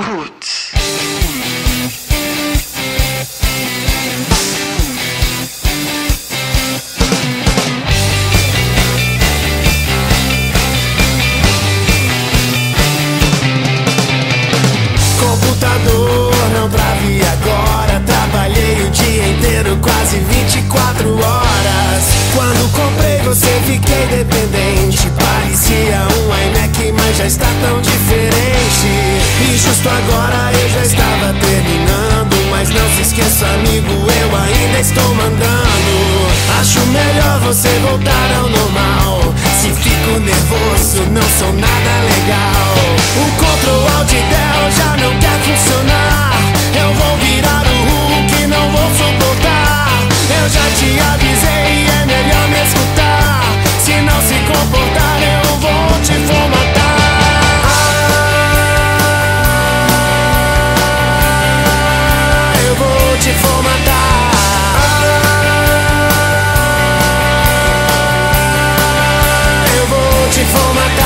Roots. Computador, não trave agora. Trabalhei o dia inteiro, quase 24 horas. Quando comprei você fiquei dependente. Parecia um iMac, mas já está tão diferente. E justo agora eu já estava terminando. Mas não se esqueça, amigo, eu ainda estou mandando. Acho melhor você voltar ao normal. Se fico nervoso, não sou nada legal. O Ctrl Alt Del já não quer funcionar. Eu vou virar o Hulk, não vou suportar. Eu já te avisei, é melhor me escutar. Se não se comportar, eu vou te formatar. Eu vou te formatar. Eu vou te formatar.